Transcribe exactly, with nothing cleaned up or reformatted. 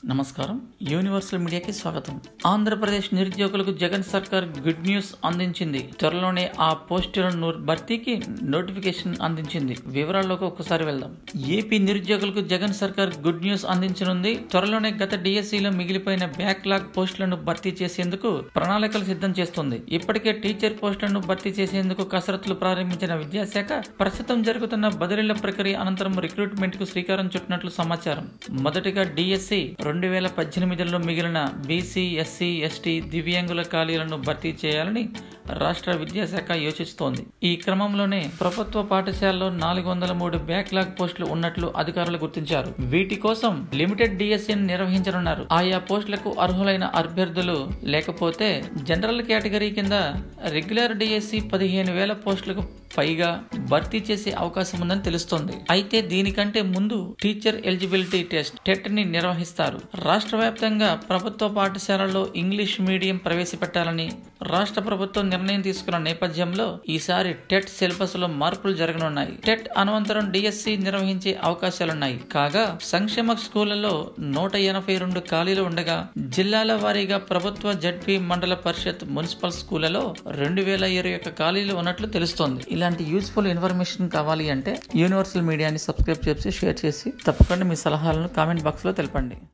నమస్కారం, యూనివర్సల్ మీడియాకి స్వాగతం. ఆంధ్రప్రదేశ్ నిరుద్యోగులకు జగన్ సర్కార్ గుడ్ న్యూస్ అందించింది. త్వరలోనే ఆ పోస్టులను భర్తీకి నోటిఫికేషన్ అందించింది. వివరాల్లోకి ఒక్కసారి వెళ్దాం. ఏపీ నిరుద్యోగులకు జగన్ సర్కార్ గుడ్ న్యూస్ అందించనుంది. త్వరలోనే గత డిఎస్సిలో మిగిలిపోయిన బ్యాక్లాగ్ పోస్టులను భర్తీ చేసేందుకు ప్రణాళికలు సిద్ధం చేస్తుంది. ఇప్పటికే టీచర్ పోస్టులను భర్తీ చేసేందుకు కసరత్తులు ప్రారంభించిన విద్యాశాఖ ప్రస్తుతం జరుగుతున్న బదిలీల ప్రక్రియ అనంతరం రిక్రూట్మెంట్ కు శ్రీకారం చుట్టినట్లు సమాచారం. మొదటిగా డిఎస్సి రెండు వేల పద్దెనిమిదిలో మిగిలిన బీసీ, ఎస్సీ, ఎస్టీ, దివ్యాంగుల ఖాళీలను భర్తీ చేయాలని రాష్ట్ర విద్యాశాఖ యోచిస్తోంది. ఈ క్రమంలోనే ప్రభుత్వ పాఠశాలలో నాలుగు వందల మూడు బ్యాక్లాగ్ పోస్టులు ఉన్నట్లు అధికారులు గుర్తించారు. వీటి కోసం లిమిటెడ్ డిఎస్సిని నిర్వహించనున్నారు. ఆయా పోస్టులకు అర్హులైన అభ్యర్థులు లేకపోతే జనరల్ కేటగిరీ కింద రెగ్యులర్ డిఎస్సి పదిహేను వేల పోస్టులకు పైగా భర్తీ చేసే అవకాశం ఉందని తెలుస్తోంది. అయితే దీనికంటే ముందు టీచర్ ఎలిజిబిలిటీ టెస్ట్ టెట్ ని నిర్వహిస్తారు. రాష్ట్ర వ్యాప్తంగా ప్రభుత్వ పాఠశాలల్లో ఇంగ్లీష్ మీడియం ప్రవేశపెట్టాలని రాష్ట్ర ప్రభుత్వం నిర్ణయం తీసుకున్న నేపథ్యంలో ఈసారి టెట్ సిలబస్ లో మార్పులు జరగనున్నాయి. టెట్ అనంతరం డిఎస్సి నిర్వహించే అవకాశాలున్నాయి. కాగా సంక్షేమ స్కూళ్లలో నూట ఎనభై రెండు ఖాళీలు ఉండగా జిల్లాల వారీగా ప్రభుత్వ జడ్పీ, మండల పరిషత్, మున్సిపల్ స్కూళ్లలో రెండు వేల ఇరవై ఒక్క ఖాళీలు ఉన్నట్లు తెలుస్తోంది. ఇలాంటి యూస్ఫుల్ ఇన్ఫర్మేషన్ కావాలి అంటే యూనివర్సల్ మీడియాని సబ్స్క్రైబ్ చేసి షేర్ చేసి తప్పకుండా మీ సలహాలను కామెంట్ బాక్స్ లో తెలపండి.